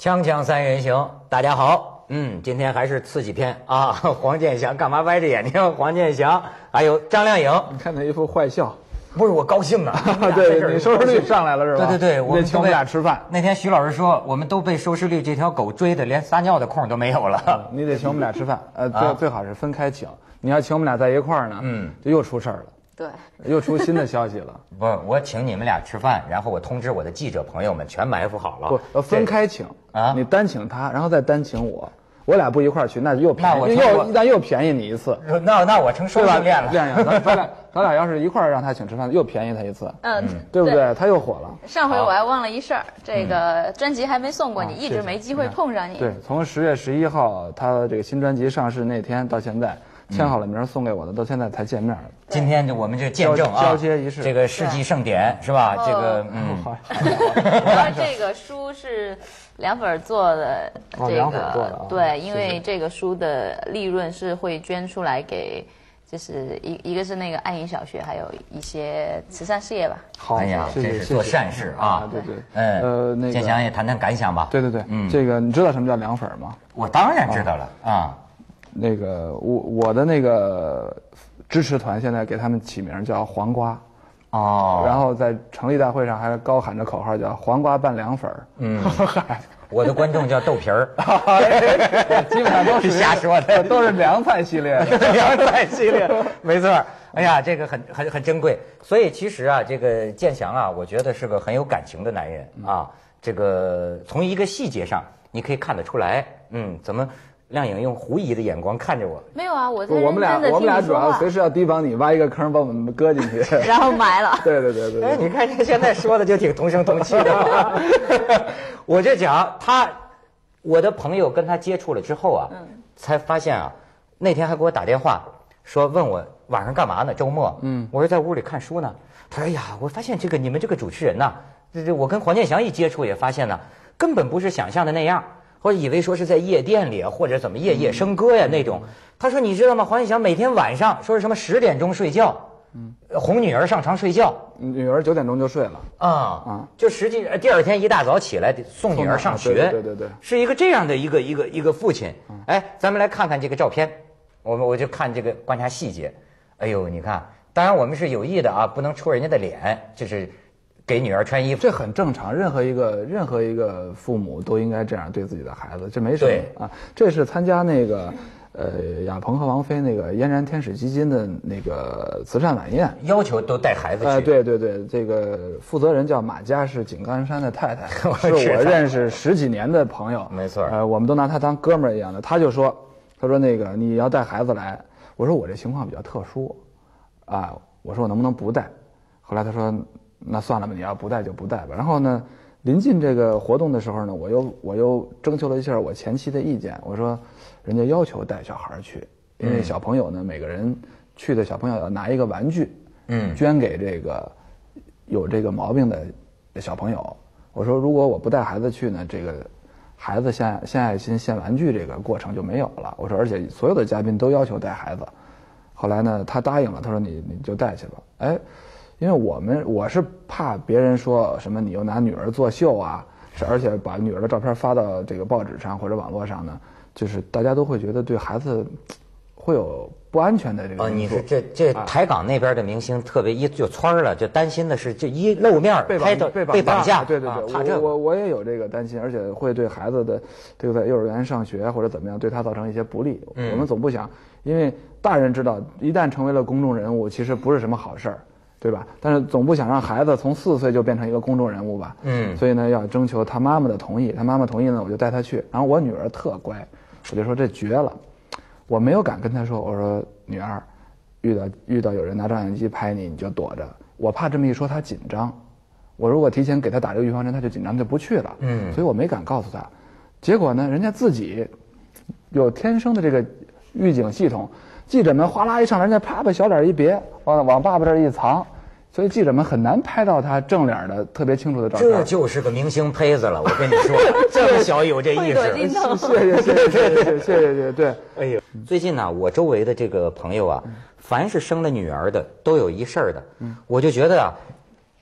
锵锵三人行，大家好，今天还是刺激篇啊！黄健翔干嘛歪着眼睛？黄健翔还有张靓颖， 你看他一副坏笑， 不是我高兴啊！ 对，你收视率上来了是吧？ 对， 我们请我们俩吃饭。 那天徐老师说，我们都被收视率这条狗追的，连撒尿的空都没有了。 你得请我们俩吃饭，最好是分开请。你要请我们俩在一块儿呢，就又出事儿了。 对， 又出新的消息了。 不，我请你们俩吃饭，然后我通知我的记者朋友们全埋伏好了。 不，要分开请啊！你单请他，然后再单请我，我俩不一块儿去，那又便宜，又便宜你一次。 那我成双性恋了。 这样，咱俩要是一块儿让他请吃饭，又便宜他一次。对不对？他又火了。 上回我还忘了一事儿，这个专辑还没送过你，一直没机会碰上你。 对，从10月11号他这个新专辑上市那天到现在。签好了名送给我的，到现在才见面。 今天我们就见证啊， 交接仪式， 这个世纪盛典是吧？这个然后这个书是凉粉做的， 凉粉做的， 对，因为这个书的利润是会捐出来给，就是一个是那个爱影小学，还有一些慈善事业吧。 好， 哎呀，这是做善事啊！ 对， 那个建翔也谈谈感想吧。 对，这个你知道什么叫凉粉吗？ 我当然知道了啊。 那个我的那个支持团现在给他们起名叫黄瓜，然后在成立大会上还高喊着口号叫黄瓜拌凉粉。 我的观众叫豆皮儿， 基本上都是瞎说的， 都是凉菜系列， 凉菜系列，没错。哎呀，这个很珍贵，所以其实啊，这个建翔啊，我觉得是个很有感情的男人啊。这个从一个细节上你可以看得出来，怎么。亮颖用狐疑的眼光看着我。 没有啊，我们俩主要随时要提防你，挖一个坑把我们搁进去， 然后埋了。 对。 哎，你看现在说的就挺同声同气的。我就讲我的朋友跟他接触了之后啊，才发现啊，那天还给我打电话说问我晚上干嘛呢？周末。我说在屋里看书呢。他说哎呀，我发现你们这个主持人呐，我跟黄健翔一接触也发现呢，根本不是想象的那样。或者以为说是在夜店里或者怎么夜夜笙歌呀那种。他说你知道吗？黄健翔每天晚上说是什么10点钟睡觉，哄女儿上床睡觉， 女儿9点钟就睡了就实际第二天一大早起来送女儿上学， 对， 是一个这样的一个父亲。哎，咱们来看看这个照片，我就看这个观察细节。哎呦，你看，当然我们是有意的啊，不能戳人家的脸，就是给女儿穿衣服， 这很正常，任何一个父母都应该这样对自己的孩子，这没什么啊。这是参加那个亚鹏和王菲那个嫣然天使基金的那个慈善晚宴， 要求都带孩子去。 对，这个负责人叫马佳，是井冈山的太太，是我认识10几年的朋友， 没错。 我们都拿他当哥们儿一样的。他说那个你要带孩子来，我说我这情况比较特殊，我说我能不能不带？后来他说。那算了吧，你要不带就不带吧。然后呢，临近这个活动的时候呢，我又征求了一下我前妻的意见。我说，人家要求带小孩去，因为小朋友呢，每个人去的小朋友要拿一个玩具，捐给这个有这个毛病的小朋友。我说，如果我不带孩子去呢，这个孩子献爱心、献玩具这个过程就没有了。我说，而且所有的嘉宾都要求带孩子。后来呢，他答应了，他说你就带去吧。哎。因为我是怕别人说什么你又拿女儿作秀啊，而且把女儿的照片发到这个报纸上或者网络上呢，就是大家都会觉得对孩子会有不安全的这个你是这台港那边的明星特别一就窜了，就担心的是这一露面被绑架， 对，怕这个我也有这个担心，而且会对孩子的这个在幼儿园上学或者怎么样对他造成一些不利。我们总不想，因为大人知道一旦成为了公众人物，其实不是什么好事儿。对吧？但是总不想让孩子从4岁就变成一个公众人物吧？所以呢，要征求他妈妈的同意。他妈妈同意呢，我就带他去。然后我女儿特乖，我就说这绝了。我没有敢跟她说，我说女儿，遇到有人拿照相机拍你，你就躲着。我怕这么一说她紧张。我如果提前给她打这个预防针，她就紧张就不去了。所以我没敢告诉她。结果呢，人家自己有天生的这个预警系统。记者们哗啦一上来，人家啪把小脸一别，往爸爸这儿一藏，所以记者们很难拍到他正脸的特别清楚的照片。 这就是个明星胚子了，我跟你说，这么小有这意识。 谢谢，对。 哎呦，最近呢，我周围的这个朋友啊，凡是生了女儿的，都有一事儿的，我就觉得啊，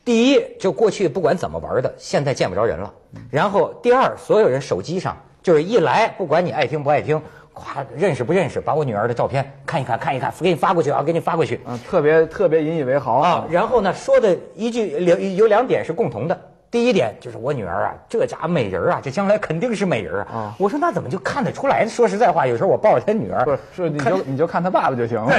第一，就过去不管怎么玩的，现在见不着人了。然后第二，所有人手机上就是一来，不管你爱听不爱听，咵认识不认识，把我女儿的照片看一看，给你发过去啊，给你发过去。 特别引以为豪啊。然后呢，说的有2点是共同的。第一点就是我女儿啊，这家美人啊，这将来肯定是美人啊。我说那怎么就看得出来？说实在话，有时候我抱着她女儿， 不是你就看她爸爸就行了。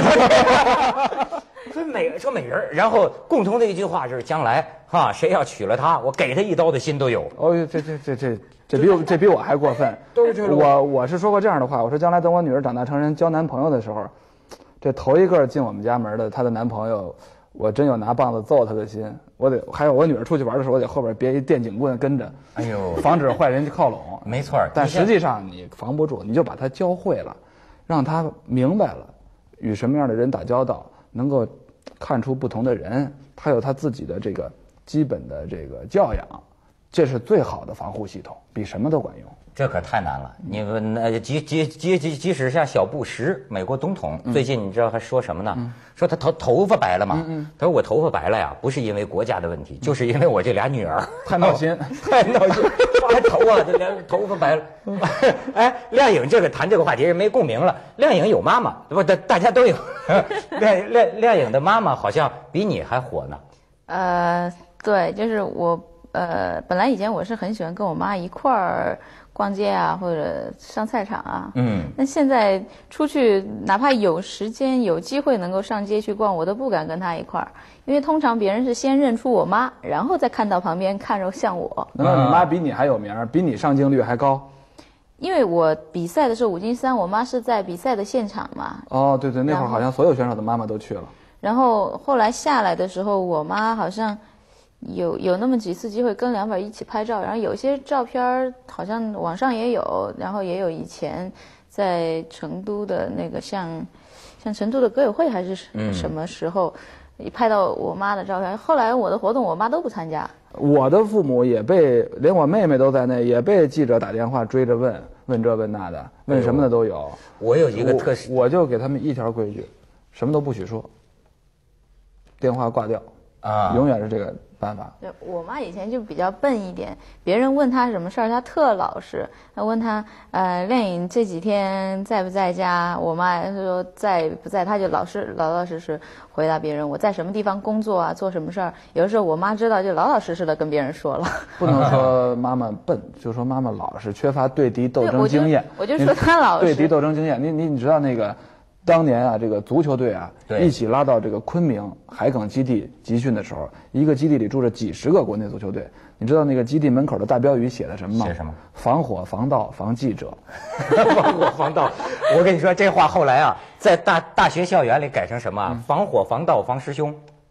说美人，然后共同的一句话就是将来哈，谁要娶了她，我给她一刀的心都有。 哦，这比我还过分。 都是这我是说过这样的话，我说将来等我女儿长大成人交男朋友的时候，这头一个进我们家门的她的男朋友。我真有拿棒子揍他的心，还有我女儿出去玩的时候，我得后边别一电警棍跟着， 哎呦， 防止坏人去靠拢。 没错， 但实际上你防不住，你就把他教会了，让他明白了与什么样的人打交道，能够看出不同的人，他有他自己的这个基本的这个教养，这是最好的防护系统，比什么都管用。 这可太难了！你们即使像小布什，美国总统，最近你知道他说什么呢？说他头发白了嘛？他说我头发白了呀，不是因为国家的问题，就是因为我这俩女儿太闹心， 太闹心，发头啊，这俩头发白了。哎，亮颖这个谈这个话题是没共鸣了。亮颖有妈妈，不，大家都有。亮颖的妈妈好像比你还火呢。 对，就是我本来以前我是很喜欢跟我妈一块儿逛街啊，或者上菜场啊。那现在出去，哪怕有时间、有机会能够上街去逛，我都不敢跟她一块儿，因为通常别人是先认出我妈，然后再看到旁边看着像我。 难道你妈比你还有名，比你上镜率还高？ 因为我比赛的时候5金3，我妈是在比赛的现场嘛。 哦，对，那会儿好像所有选手的妈妈都去了。 然后后来下来的时候，我妈好像有那么几次机会跟两本一起拍照，然后有些照片好像网上也有，然后也有以前在成都的那个像成都的歌友会还是什么时候，拍到我妈的照片。后来我的活动我妈都不参加。 我的父母也连我妹妹都在内，也被记者打电话追着问这问那的，问什么的都有。 我有一个特殊， 我就给他们一条规矩，什么都不许说，电话挂掉啊，永远是这个办法。 对，我妈以前就比较笨一点，别人问她什么事儿，她特老实。她问她，亮颖这几天在不在家？我妈说在不在，她就老实回答别人我在什么地方工作啊，做什么事儿。有的时候我妈知道，就老实的跟别人说了。 不能说妈妈笨，就说妈妈老实，缺乏对敌斗争经验。 我就说她老实。 对敌斗争经验，你知道那个。当年啊，这个足球队啊，一起拉到这个昆明海埂基地集训的时候，一个基地里住着几十个国内足球队。你知道那个基地门口的大标语写的什么吗？ 写什么？ 防火、防盗、防记者。 防火、防盗。我跟你说，这话后来啊，在大学校园里改成什么？防火、防盗、防师兄。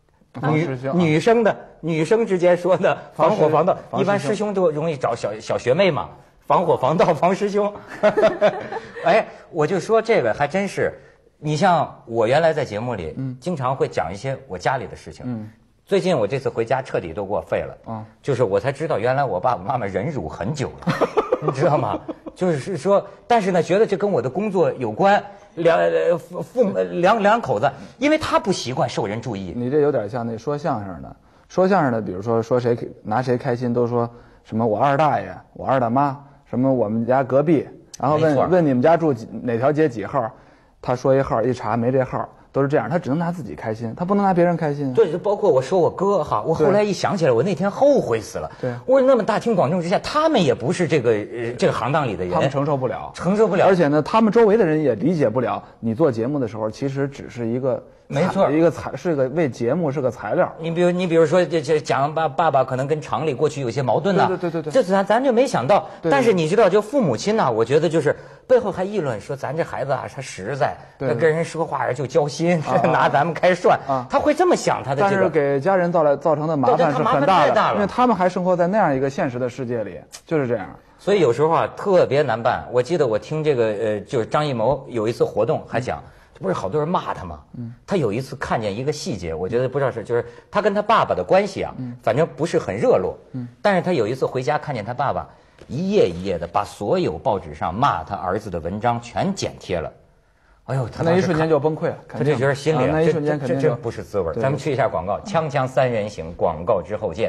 女生之间说的防火、防盗，一般师兄都容易找小学妹嘛。防火、防盗、防师兄。哎，我就说这个还真是。你像我原来在节目里，经常会讲一些我家里的事情。最近我这次回家彻底都给我废了。就是我才知道原来我爸爸妈妈忍辱很久了，你知道吗？就是说，但是呢，觉得这跟我的工作有关。两口子，因为他不习惯受人注意。 你这有点像那说相声的，比如说谁拿谁开心，都说什么我二大爷、我二大妈，什么我们家隔壁，然后问你们家住哪条街几号。他说一号，一查没这号，都是这样。他只能拿自己开心，他不能拿别人开心。 对，就包括我说我哥哈，我后来一想起来，我那天后悔死了。 对， 我那么大庭广众之下，他们也不是这个行当里的人， 他们承受不了。 而且呢，他们周围的人也理解不了，你做节目的时候，其实只是一个。 没错， 是个为节目是个材料。 你比如说这讲爸爸可能跟厂里过去有些矛盾呐。 对。 这咱就没想到。但是你知道，就父母亲呐，我觉得就是背后还议论说咱这孩子啊，他实在，他跟人说话就交心，拿咱们开涮。他会这么想他的这个。 但是给家人造成的麻烦是很大的，因为他们还生活在那样一个现实的世界里，就是这样。 所以有时候啊，特别难办。我记得我听这个就是张艺谋有一次活动还讲。不是好多人骂他吗？他有一次看见一个细节，我觉得不知道就是他跟他爸爸的关系啊，反正不是很热络。但是他有一次回家看见他爸爸一页一页的把所有报纸上骂他儿子的文章全剪贴了。 哎呦， 他那一瞬间就崩溃了， 他就觉得心里那一瞬间肯定这不是滋味。咱们去一下广告，锵锵三人行，广告之后见。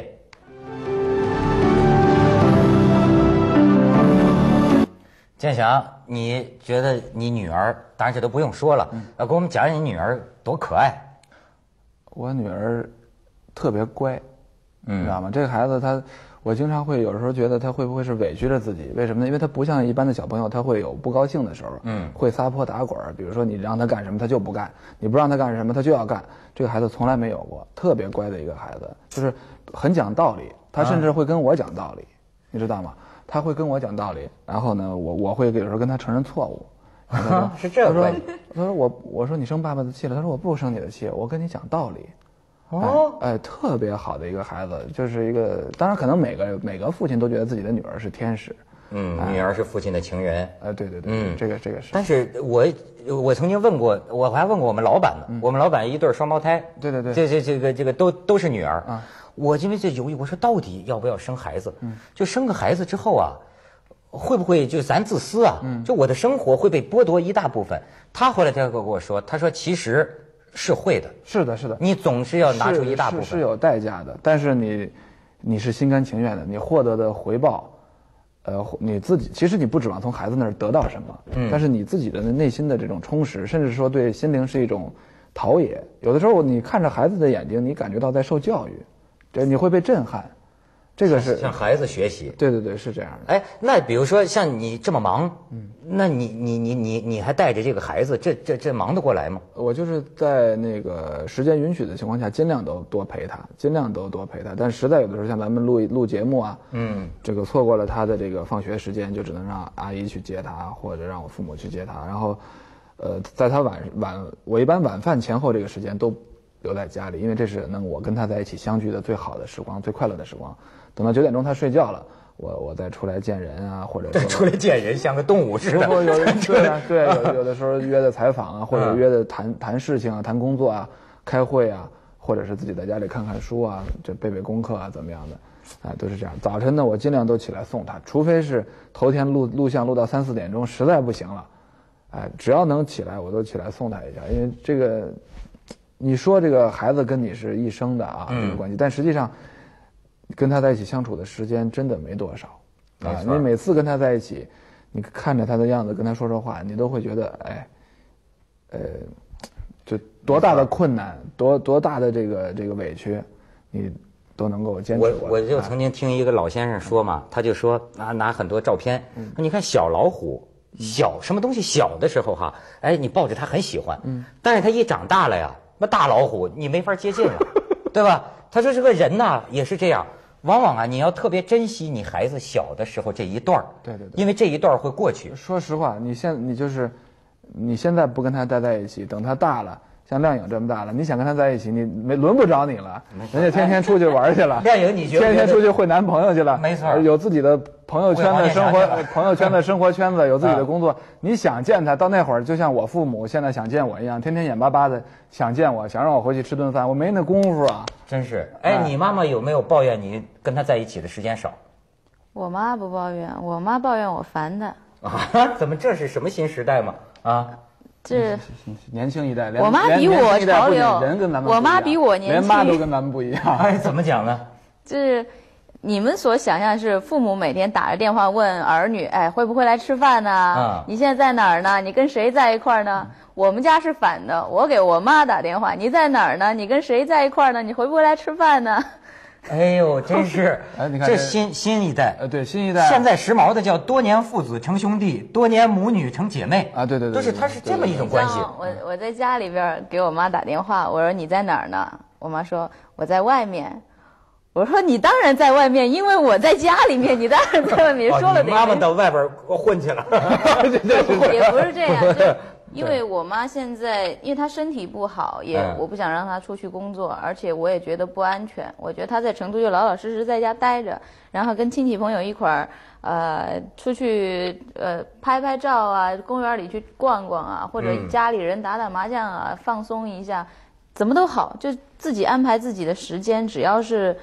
建祥，你觉得你女儿，当然这都不用说了，给我们讲讲你女儿多可爱。 我女儿特别乖，你知道吗？这个孩子我经常会有时候觉得他会不会是委屈了自己？为什么呢？因为他不像一般的小朋友，他会有不高兴的时候，会撒泼打滚。比如说你让他干什么，他就不干；你不让他干什么，他就要干。这个孩子从来没有过，特别乖的一个孩子，就是很讲道理。他甚至会跟我讲道理，你知道吗？他会跟我讲道理，然后呢，我会有时候跟他承认错误。 是这样关系。 他说我说你生爸爸的气了，他说我不生你的气，我跟你讲道理。特别好的一个孩子，就是一个，当然可能每个父亲都觉得自己的女儿是天使， 女儿是父亲的情人， 对，这个是。 但是我曾经问过，我还问过我们老板呢，我们老板一对双胞胎， 对， 这个都是女儿啊。我因为这犹豫，我说到底要不要生孩子？就生个孩子之后啊，会不会就咱自私啊？就我的生活会被剥夺一大部分。他后来跟我说，他说其实是会的， 是的， 你总是要拿出一大部分， 是有代价的，但是你是心甘情愿的，你获得的回报，你自己其实你不指望从孩子那儿得到什么，但是你自己的内心的这种充实，甚至说对心灵是一种陶冶。有的时候你看着孩子的眼睛，你感觉到在受教育，你会被震撼。这个是向孩子学习， 对，是这样的。 哎，那比如说像你这么忙，那你还带着这个孩子，这忙得过来吗？ 我就是在那个时间允许的情况下，尽量都多陪他，但实在有的时候像咱们录节目啊，这个错过了他的这个放学时间，就只能让阿姨去接他，或者让我父母去接他。然后，在他我一般晚饭前后这个时间都留在家里，因为这是我跟他在一起相聚的最好的时光，最快乐的时光。等到9点钟他睡觉了，我再出来见人啊，或者再出来见人，像个动物似的。 如果有人对，有的时候约的采访啊，或者约的谈事情啊，谈工作啊，开会啊，或者是自己在家里看看书啊，这背功课啊，怎么样的，都是这样。早晨呢，我尽量都起来送他，除非是头天录像录到3、4点钟，实在不行了，只要能起来，我都起来送他一下，因为这个，你说这个孩子跟你是一生的啊，这个关系，但实际上。跟他在一起相处的时间真的没多少，你每次跟他在一起，你看着他的样子跟他说说话，你都会觉得，就多大的困难，多大的这个委屈，你都能够坚持过来。 我就曾经听一个老先生说嘛，他就说拿很多照片，你看小老虎，什么东西小的时候哈，你抱着它很喜欢，但是它一长大了呀，那大老虎你没法接近了，对吧？他说这个人呐也是这样。往往啊，你要特别珍惜你孩子小的时候这一段， 对， 因为这一段会过去。 说实话，你现在不跟他待在一起，等他大了，像亮颖这么大了，你想跟他在一起，你轮不着你了，人家天天出去玩去了。 亮颖，你觉得天天出去会男朋友去了？ 没错， 有自己的朋友圈的生活圈子，有自己的工作。你想见他，到那会儿就像我父母现在想见我一样，天天眼巴巴的想见我，想让我回去吃顿饭，我没那功夫啊。 真是，你妈妈有没有抱怨你跟她在一起的时间少？ 我妈不抱怨，我妈抱怨我烦她。 怎么这是什么新时代嘛？ 这年轻一代， 我妈比我潮流， 人跟咱们我妈比我年轻， 连妈都跟咱们不一样。 怎么讲呢？ 就是你们所想象是父母每天打着电话问儿女，会不会来吃饭呢？你现在在哪儿呢？你跟谁在一块儿呢？我们家是反的，我给我妈打电话，你在哪儿呢？你跟谁在一块儿呢？你回不回来吃饭呢？ 哎呦，真是！ 你看这新一代， 对新一代， 现在时髦的叫多年父子成兄弟，多年母女成姐妹啊！对， 都是它是这么一种关系。 我在家里边给我妈打电话，我说你在哪儿呢？我妈说我在外面。我说你当然在外面，因为我在家里面，你当然在外面。说了你妈妈到外边混去了， 也不是这样。因为我妈现在，因为她身体不好，我不想让她出去工作，而且我也觉得不安全。我觉得她在成都就老老实实在家待着，然后跟亲戚朋友一块儿，出去拍照啊，公园里去逛逛啊，或者家里人打麻将啊，放松一下，怎么都好，就自己安排自己的时间，只要是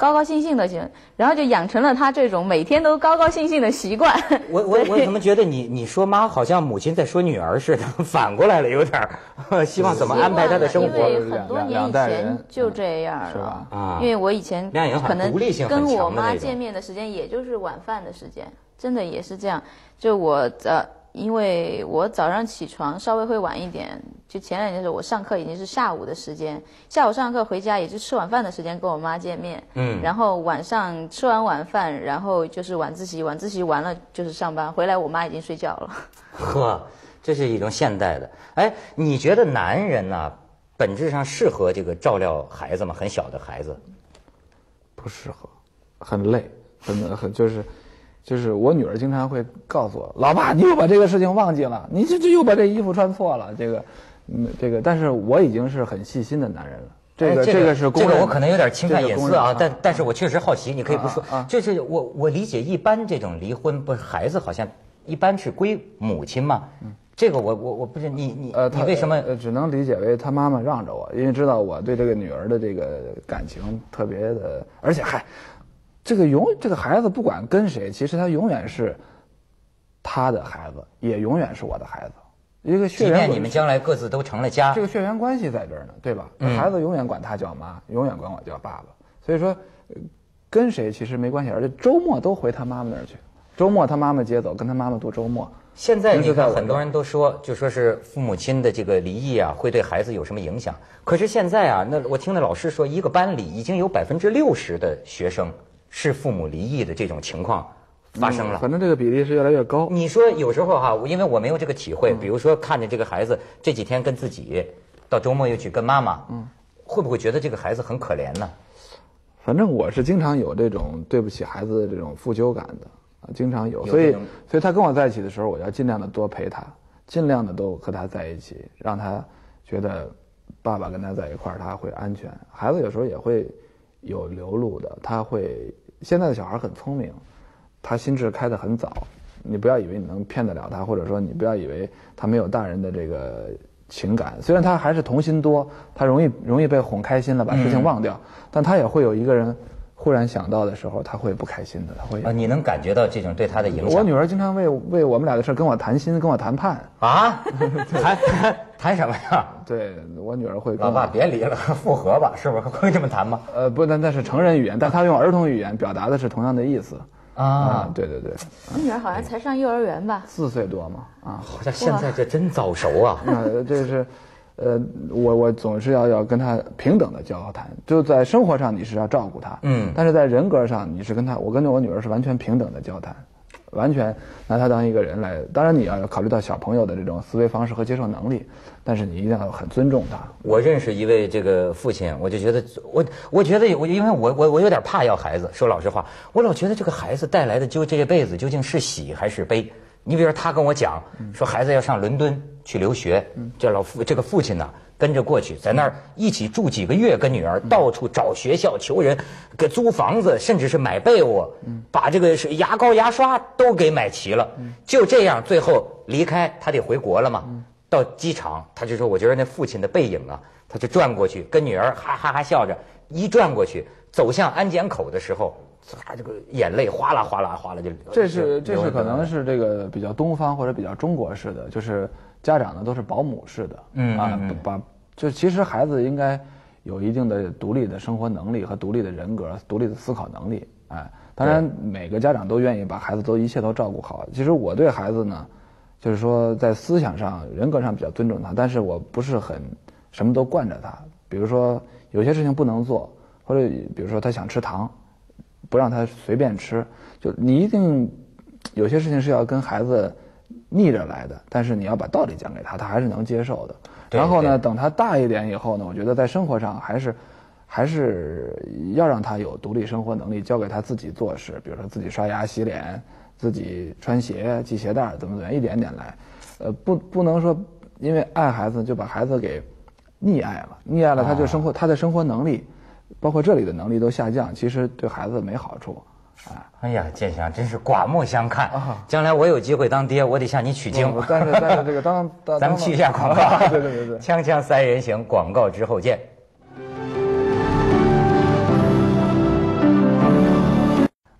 高高兴兴的行，然后就养成了他这种每天都高高兴兴的习惯。 我怎么觉得你说妈好像母亲在说女儿似的，反过来了有点儿，希望怎么安排她的生活。 因为很多年以前就这样了啊。因为我以前可能跟我妈见面的时间也就是晚饭的时间，真的也是这样。就因为我早上起床稍微会晚一点，就前2年的时候我上课已经是下午的时间，下午上课回家也是吃晚饭的时间跟我妈见面，然后晚上吃完晚饭，然后就是晚自习完了就是上班，回来我妈已经睡觉了。 呵，这是一种现代的。哎，你觉得男人呢，本质上适合这个照料孩子吗？很小的孩子， 不适合，很累，很就是我女儿经常会告诉我，老爸，你又把这个事情忘记了，你这又把这衣服穿错了，这个，但是我已经是很细心的男人了。这个是这个我可能有点侵犯隐私啊，但是我确实好奇，你可以不说。就是我理解，一般这种离婚不是孩子好像一般是归母亲嘛？这个我不是你为什么？ 只能理解为他妈妈让着我，因为知道我对这个女儿的这个感情特别的，而且这个孩子不管跟谁，其实他永远是他的孩子，也永远是我的孩子。一个血缘，即便你们将来各自都成了家， 这个血缘关系在这儿呢，对吧？孩子永远管他叫妈，永远管我叫爸爸。所以说，跟谁其实没关系，而且周末都回他妈妈那儿去，周末他妈妈接走，跟他妈妈度周末。 现在你看，很多人都说，就说是父母亲的这个离异啊，会对孩子有什么影响？可是现在啊，我听那老师说，一个班里已经有60%的学生是父母离异的这种情况发生了。 反正这个比例是越来越高。 你说有时候哈，因为我没有这个体会，比如说看着这个孩子这几天跟自己，到周末又去跟妈妈，会不会觉得这个孩子很可怜呢？ 反正我是经常有这种对不起孩子的这种负疚感的啊，经常有。所以他跟我在一起的时候，我要尽量的多陪他，尽量的都和他在一起，让他觉得爸爸跟他在一块儿他会安全。孩子有时候也会有流露的，现在的小孩很聪明，他心智开得很早，你不要以为你能骗得了他，或者说你不要以为他没有大人的这个情感。虽然他还是童心多，他容易被哄开心了，把事情忘掉，但他也会有一个人忽然想到的时候，他会不开心的，他会你能感觉到这种对他的影响？ 我女儿经常为我们俩的事跟我谈心，跟我谈判啊，谈什么呀？ 对，我女儿会跟老爸别离了，复合吧，是不是会这么谈吗？ 不，那是成人语言，但她用儿童语言表达的是同样的意思啊。对， 你女儿好像才上幼儿园吧 ？4岁多嘛啊， 好像现在这真早熟啊。 这是。我总是要跟他平等的交谈，就在生活上你是要照顾他，但是在人格上你是我跟我女儿是完全平等的交谈，完全拿她当一个人来。当然你要考虑到小朋友的这种思维方式和接受能力，但是你一定要很尊重他。 我认识一位这个父亲，我就觉得我觉得因为我有点怕要孩子，说老实话，我老觉得这个孩子带来的就这辈子究竟是喜还是悲。你比如说他跟我讲说孩子要上伦敦去留学，这个父亲呢跟着过去，在那儿一起住几个月，跟女儿到处找学校求人，给租房子，甚至是买被窝，把这个牙膏牙刷都给买齐了。就这样最后离开，他得回国了嘛。到机场他就说，我觉得那父亲的背影啊，他就转过去跟女儿哈哈哈笑着，一转过去走向安检口的时候，他这个眼泪哗啦哗啦哗啦就。 这是可能是这个比较东方或者比较中国式的，就是家长呢都是保姆式的，就其实孩子应该有一定的独立的生活能力和独立的人格、独立的思考能力。当然每个家长都愿意把孩子一切都照顾好。其实我对孩子呢，就是说在思想上、人格上比较尊重他，但是我不是很什么都惯着他。比如说有些事情不能做，或者比如说他想吃糖，不让他随便吃，就你一定有些事情是要跟孩子逆着来的，但是你要把道理讲给他，他还是能接受的。然后呢，等他大一点以后呢，我觉得在生活上还是要让他有独立生活能力，交给他自己做事，比如说自己刷牙、洗脸，自己穿鞋、系鞋带，怎么样，一点点来。不能说因为爱孩子就把孩子给溺爱了，他就他的生活能力，包括这里的能力都下降，其实对孩子没好处。 哎呀，建祥真是刮目相看。将来我有机会当爹，我得向你取经。 但是这个咱们去一下广告。 对。 锵锵三人行，广告之后见。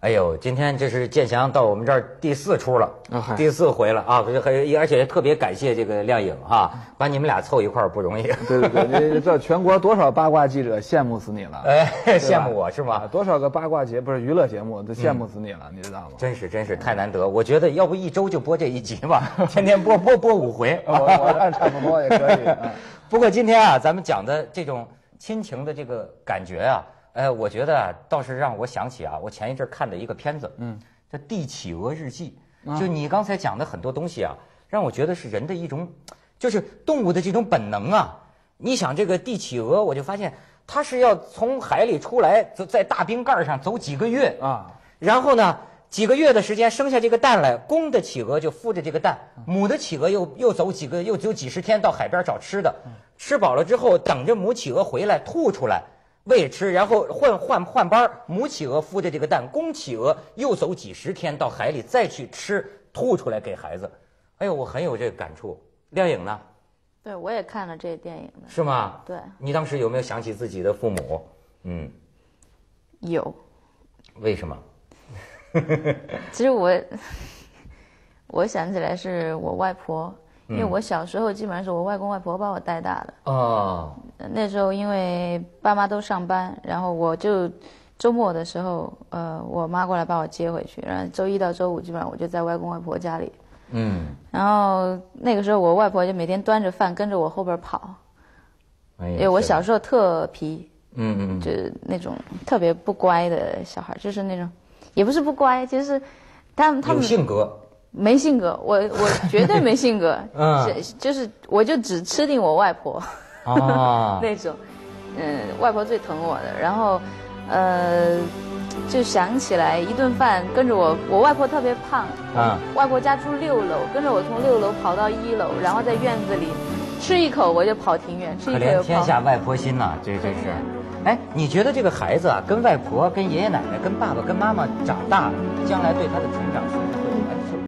哎呦，今天这是建祥到我们这儿第4出了，第4回了啊！而且特别感谢这个亮颖哈，把你们俩凑一块儿不容易。 对对对，这全国多少八卦记者羡慕死你了， 哎，羡慕我是吗？ 多少个八卦不是娱乐节目都羡慕死你了，你知道吗？ 真是太难得，我觉得要不1周就播这1集吧，天天播5回， 我看差不多也可以。 不过今天啊，咱们讲的这种亲情的这个感觉啊。我觉得啊，倒是让我想起啊，我前一阵看的一个片子，叫《帝企鹅日记》。就你刚才讲的很多东西啊，让我觉得是人的一种，就是动物的这种本能啊。你想这个帝企鹅，我就发现它是要从海里出来，在大冰盖上走几个月啊，然后呢，几个月的时间生下这个蛋来，公的企鹅就孵着这个蛋，母的企鹅又走几十天到海边找吃的，吃饱了之后等着母企鹅回来吐出来。喂吃，然后换班，母企鹅孵的这个蛋，公企鹅又走几十天到海里再去吃，吐出来给孩子。哎呦，我很有这个感触。亮颖呢？ 对，我也看了这个电影的。 是吗？ 对。 你当时有没有想起自己的父母？ 有。 为什么？ 其实我想起来是我外婆。因为我小时候基本上是我外公外婆把我带大的。哦。那时候因为爸妈都上班，然后我就周末的时候，我妈过来把我接回去，然后周1到周5基本上我就在外公外婆家里。然后那个时候我外婆就每天端着饭跟着我后边跑。因为我小时候特皮。就是那种特别不乖的小孩，就是那种，也不是不乖，就是他们有性格。 没性格，我绝对没性格，就是我就只吃定我外婆，那种，外婆最疼我的，然后，就想起来一顿饭跟着我外婆特别胖，外婆家住6楼，跟着我从6楼跑到1楼，然后在院子里吃一口我就跑挺远，吃一口就跑。可怜天下外婆心呐，这真是。哎，你觉得这个孩子啊，跟外婆、跟爷爷奶奶、跟爸爸、跟妈妈长大，将来对他的成长是不是会？